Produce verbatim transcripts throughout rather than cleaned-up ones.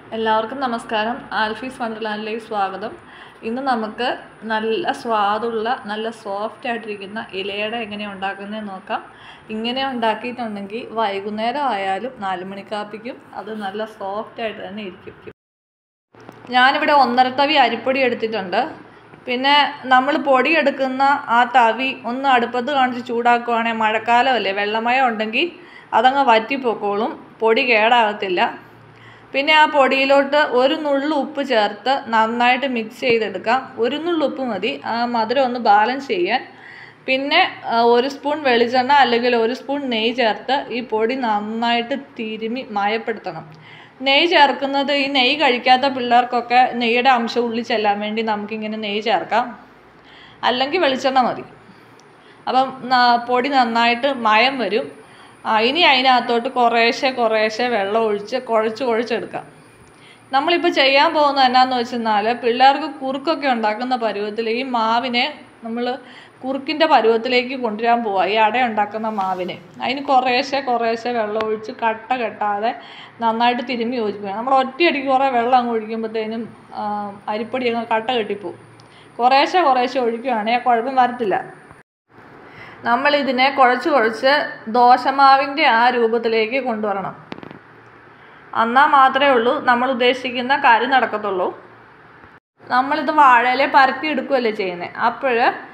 എല്ലാവർക്കും നമസ്കാരം. ആൽഫീസ് വണ്ടർലാൻഡിലേക്ക് സ്വാഗതം. ഇന്ന് നമുക്ക് നല്ല സ്വാദുള്ള നല്ല സോഫ്റ്റ് ആയിട്ടിരിക്കുന്ന ഇലയുടെ എങ്ങനെയാണ് ഉണ്ടാക്കുന്നതെന്ന് നോക്കാം. ഇങ്ങനെ ഉണ്ടാക്കിയിട്ടുണ്ടെങ്കിൽ വൈകുന്നേരം ആയാലും നാല് മണിക്കാപ്പിക്കും അത് നല്ല സോഫ്റ്റ് ആയിട്ട് തന്നെ ഇരിക്കും. ഞാനിവിടെ ഒന്നര തവി അരിപ്പൊടി എടുത്തിട്ടുണ്ട്. പിന്നെ നമ്മൾ പൊടി എടുക്കുന്ന ആ തവി ഒന്ന് അടുപ്പത്ത് കാണിച്ച് ചൂടാക്കുകയാണെങ്കിൽ മഴക്കാലമല്ലേ, വെള്ളമയം ഉണ്ടെങ്കിൽ അതങ്ങ് വറ്റിപ്പോക്കോളും, പൊടി കേടാകത്തില്ല. പിന്നെ ആ പൊടിയിലോട്ട് ഒരു നുള്ളു ഉപ്പ് ചേർത്ത് നന്നായിട്ട് മിക്സ് ചെയ്തെടുക്കാം. ഒരു നുള്ളു ഉപ്പ് മതി ആ മധുരം ഒന്ന് ബാലൻസ് ചെയ്യാൻ. പിന്നെ ഒരു സ്പൂൺ വെളിച്ചെണ്ണ അല്ലെങ്കിൽ ഒരു സ്പൂൺ നെയ്യ് ചേർത്ത് ഈ പൊടി നന്നായിട്ട് തിരുമി മയപ്പെടുത്തണം. നെയ്യ് ചേർക്കുന്നത് ഈ നെയ്യ് കഴിക്കാത്ത പിള്ളേർക്കൊക്കെ നെയ്യുടെ അംശം ഉള്ളിൽ ചെല്ലാൻ വേണ്ടി നമുക്കിങ്ങനെ നെയ്യ് ചേർക്കാം, അല്ലെങ്കിൽ വെളിച്ചെണ്ണ മതി. അപ്പം പൊടി നന്നായിട്ട് മയം വരും. ഇനി അതിനകത്തോട്ട് കുറേശ്ശെ കുറേശ്ശെ വെള്ളം ഒഴിച്ച് കുഴച്ച് കുഴച്ചെടുക്കാം. നമ്മളിപ്പോൾ ചെയ്യാൻ പോകുന്നത് എന്നാന്ന് വെച്ചെന്നാൽ പിള്ളേർക്ക് കുറുക്കൊക്കെ ഉണ്ടാക്കുന്ന പരുവത്തിൽ ഈ മാവിനെ നമ്മൾ കുറുക്കിൻ്റെ പരുവത്തിലേക്ക് കൊണ്ടുവരാൻ പോവുക. ഈ അട ഉണ്ടാക്കുന്ന മാവിനെ അതിന് കുറേശ്ശെ കുറേശ്ശെ വെള്ളം ഒഴിച്ച് കട്ട കെട്ടാതെ നന്നായിട്ട് തിരുമ്മി യോജിപ്പിക്കണം. നമ്മൾ ഒറ്റയടിക്ക് കുറേ വെള്ളം അങ്ങ് ഒഴിക്കുമ്പോഴത്തേനും അരിപ്പൊടി അങ്ങ് കട്ട കെട്ടിപ്പോവും. കുറേശ്ശെ കുറേശ്ശെ ഒഴിക്കുകയാണെങ്കിൽ കുഴപ്പം വരത്തില്ല. നമ്മളിതിനെ കുഴച്ച് കുഴച്ച് ദോശമാവിൻ്റെ ആ രൂപത്തിലേക്ക് കൊണ്ടുവരണം. എന്നാൽ മാത്രമേ ഉള്ളൂ നമ്മൾ ഉദ്ദേശിക്കുന്ന കാര്യം നടക്കത്തുള്ളൂ. നമ്മളിത് വാഴയിലെ പരത്തി എടുക്കുകയല്ലേ ചെയ്യുന്നത്. അപ്പോൾ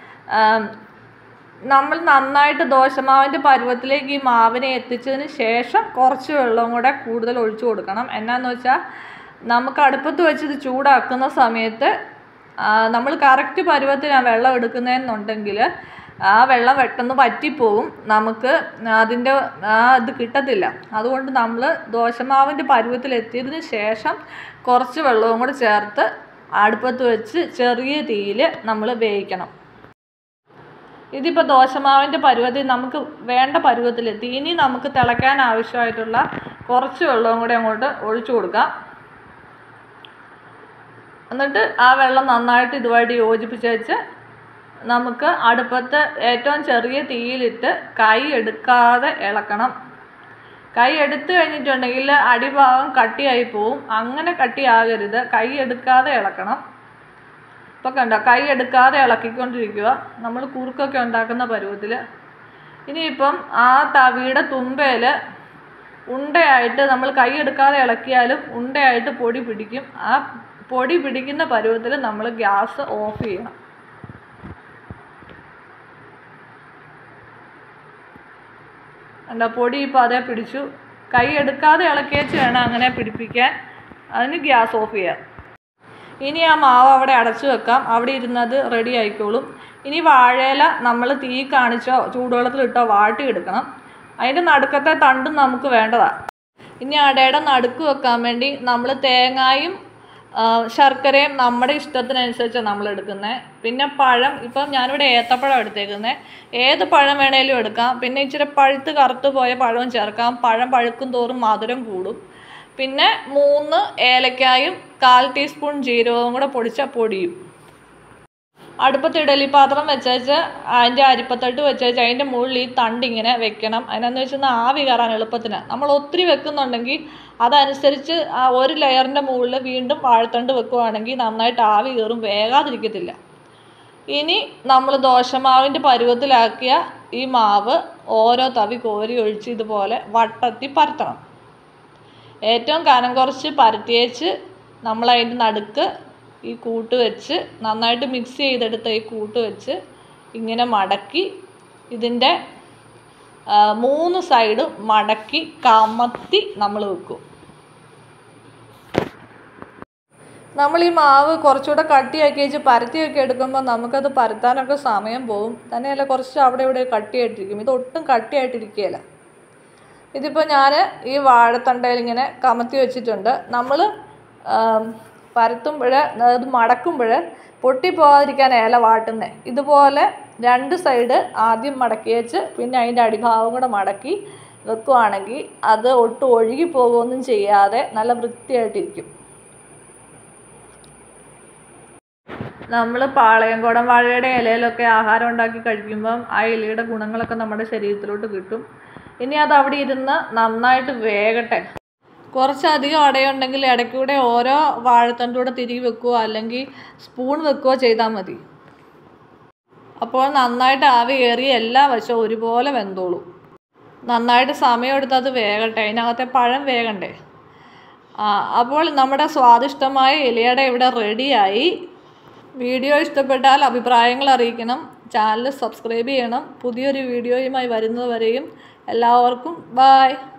നമ്മൾ നന്നായിട്ട് ദോശമാവിൻ്റെ പരുവത്തിലേക്ക് ഈ മാവിനെ എത്തിച്ചതിന് ശേഷം കുറച്ച് വെള്ളവും കൂടെ കൂടുതൽ ഒഴിച്ചു കൊടുക്കണം. എന്നാന്ന് വെച്ചാൽ നമുക്ക് അടുപ്പത്ത് വെച്ചിത് ചൂടാക്കുന്ന സമയത്ത് നമ്മൾ കറക്റ്റ് പരുവത്തിനാണ് വെള്ളം എടുക്കുന്നതെന്നുണ്ടെങ്കിൽ ആ വെള്ളം പെട്ടെന്ന് വറ്റിപ്പോവും, നമുക്ക് അതിൻ്റെ ആ ഇത് കിട്ടത്തില്ല. അതുകൊണ്ട് നമ്മൾ ദോശമാവിൻ്റെ പരുവത്തിലെത്തിയതിന് ശേഷം കുറച്ച് വെള്ളവും കൂടെ ചേർത്ത് അടുപ്പത്ത് വെച്ച് ചെറിയ തീയിൽ നമ്മൾ വേവിക്കണം. ഇതിപ്പോൾ ദോശമാവിൻ്റെ പരുവത്തിൽ നമുക്ക് വേണ്ട പരുവത്തിലെത്തി. ഇനി നമുക്ക് തിളയ്ക്കാൻ ആവശ്യമായിട്ടുള്ള കുറച്ച് വെള്ളവും കൂടെ അങ്ങോട്ട് ഒഴിച്ചു കൊടുക്കാം. എന്നിട്ട് ആ വെള്ളം നന്നായിട്ട് ഇതുമായിട്ട് യോജിപ്പിച്ച് വെച്ച് നമുക്ക് അടുപ്പത്ത് ഏറ്റവും ചെറിയ തീയിലിട്ട് കൈ എടുക്കാതെ ഇളക്കണം. കൈ എടുത്തു കഴിഞ്ഞിട്ടുണ്ടെങ്കിൽ അടിഭാഗം കട്ടിയായി പോവും. അങ്ങനെ കട്ടിയാകരുത്, കൈ എടുക്കാതെ ഇളക്കണം. ഇപ്പോൾ കണ്ടോ, കൈ എടുക്കാതെ ഇളക്കിക്കൊണ്ടിരിക്കുക നമ്മൾ കുറുക്കൊക്കെ ഉണ്ടാക്കുന്ന പരുവത്തിൽ. ഇനിയിപ്പം ആ തവിയുടെ തുമ്പയിൽ ഉണ്ടയായിട്ട് നമ്മൾ കൈ എടുക്കാതെ ഇളക്കിയാലും ഉണ്ടയായിട്ട് പൊടി പിടിക്കും. ആ പൊടി പിടിക്കുന്ന പരുവത്തിൽ നമ്മൾ ഗ്യാസ് ഓഫ് ചെയ്യണം. എന്താ പൊടി ഇപ്പോൾ അതേ പിടിച്ചു. കൈ എടുക്കാതെ ഇളക്കിയേച്ച് വേണം അങ്ങനെ പിടിപ്പിക്കാൻ. അതിന് ഗ്യാസ് ഓഫ് ചെയ്യാം. ഇനി ആ മാവ് അവിടെ അടച്ചു വെക്കാം, അവിടെ ഇരുന്നത് റെഡി ആയിക്കോളും. ഇനി വാഴയില നമ്മൾ തീ കാണിച്ചോ ചൂടുവെള്ളത്തിലിട്ടോ വാട്ടിയെടുക്കണം. അതിൻ്റെ നടുക്കത്തെ തണ്ടും നമുക്ക് വേണ്ടതാണ്. ഇനി അടയുടെ നടുക്ക് വെക്കാൻ വേണ്ടി നമ്മൾ തേങ്ങയും ശർക്കരയും നമ്മുടെ ഇഷ്ടത്തിനനുസരിച്ചാണ് നമ്മൾ എടുക്കുന്നത്. പിന്നെ പഴം, ഇപ്പം ഞാനിവിടെ ഏത്തപ്പഴം എടുത്തേക്കുന്നത്. ഏത് പഴം വേണേലും എടുക്കാം. പിന്നെ ഇച്ചിരി പഴുത്ത് കറുത്ത് പോയ പഴവും ചേർക്കാം. പഴം പഴുക്കും തോറും മധുരം കൂടും. പിന്നെ മൂന്ന് ഏലക്കായും കാൽ ടീസ്പൂൺ ജീരകവും കൂടെ പൊടിച്ച പൊടിയും. അടുപ്പത്ത് ഇഡലി പാത്രം വെച്ചേച്ച് അതിൻ്റെ അരിപ്പത്തട്ട് വെച്ചേച്ച് അതിൻ്റെ മുകളിൽ ഈ തണ്ടിങ്ങനെ വെക്കണം. അതിനെന്ന് വെച്ചാൽ ആവി കയറാൻ എളുപ്പത്തിന്. നമ്മൾ ഒത്തിരി വെക്കുന്നുണ്ടെങ്കിൽ അതനുസരിച്ച് ആ ഒരു ലെയറിൻ്റെ മുകളിൽ വീണ്ടും വാഴത്തണ്ട് വെക്കുകയാണെങ്കിൽ നന്നായിട്ട് ആവി കയറും, വേകാതിരിക്കത്തില്ല. ഇനി നമ്മൾ ദോശമാവിൻ്റെ പരുവത്തിലാക്കിയ ഈ മാവ് ഓരോ തവി കോരി ഒഴിച്ച് ഇതുപോലെ വട്ടത്തി പരത്തണം. ഏറ്റവും കനം കുറച്ച് പരത്തിയേച്ച് നമ്മളതിൻ്റെ നടുക്ക് ഈ കൂട്ട് വെച്ച് നന്നായിട്ട് മിക്സ് ചെയ്തെടുത്ത ഈ കൂട്ട് വെച്ച് ഇങ്ങനെ മടക്കി ഇതിൻ്റെ മൂന്ന് സൈഡ് മടക്കി കമത്തി നമ്മൾ വെക്കും. നമ്മൾ ഈ മാവ് കുറച്ചുകൂടെ കട്ടിയാക്കി വെച്ച് പരത്തിയൊക്കെ എടുക്കുമ്പോൾ നമുക്കത് പരത്താനൊക്കെ സമയം പോകും. തന്നെയല്ല കുറച്ച് അവിടെ ഇവിടെ കട്ടിയായിട്ടിരിക്കും. ഇത് ഒട്ടും കട്ടിയായിട്ടിരിക്കുകയില്ല. ഇതിപ്പോൾ ഞാൻ ഈ വാഴത്തണ്ടയിൽ ഇങ്ങനെ കമത്തി വെച്ചിട്ടുണ്ട്. നമ്മൾ പരത്തുമ്പോൾ അത് മടക്കുമ്പോൾ പൊട്ടിപ്പോകാതിരിക്കാൻ ഇല വാട്ടുന്നത്. ഇതുപോലെ രണ്ട് സൈഡ് ആദ്യം മടക്കി വെച്ച് പിന്നെ അതിൻ്റെ അടിഭാഗം കൂടെ മടക്കി വെക്കുകയാണെങ്കിൽ അത് ഒട്ടും ഒഴുകി പോകുകയൊന്നും ചെയ്യാതെ നല്ല വൃത്തിയായിട്ടിരിക്കും. നമ്മൾ പാളയംകോടൻ വാഴയുടെ ഇലയിലൊക്കെ ആഹാരം ഉണ്ടാക്കി കഴിക്കുമ്പം ആ ഇലയുടെ ഗുണങ്ങളൊക്കെ നമ്മുടെ ശരീരത്തിലോട്ട് കിട്ടും. ഇനി അത് അവിടെ ഇരുന്ന് നന്നായിട്ട് വേകട്ടെ. കുറച്ചധികം അടയുണ്ടെങ്കിൽ ഇടയ്ക്കൂടെ ഓരോ വാഴത്തണ്ടൂടെ തിരികെ വെക്കുകയോ അല്ലെങ്കിൽ സ്പൂൺ വെക്കുകയോ ചെയ്താൽ മതി. അപ്പോൾ നന്നായിട്ട് ആവി കയറി എല്ലാ വശവും ഒരുപോലെ വെന്തോളും. നന്നായിട്ട് സമയമെടുത്ത് അത് വേകട്ടെ, അതിനകത്തെ പഴം വേകണ്ടേ. ആ അപ്പോൾ നമ്മുടെ സ്വാദിഷ്ടമായ ഇലയട ഇവിടെ റെഡിയായി. വീഡിയോ ഇഷ്ടപ്പെട്ടാൽ അഭിപ്രായങ്ങൾ അറിയിക്കണം. ചാനൽ സബ്സ്ക്രൈബ് ചെയ്യണം. പുതിയൊരു വീഡിയോയുമായി വരുന്നതുവരെയും എല്ലാവർക്കും ബായ്.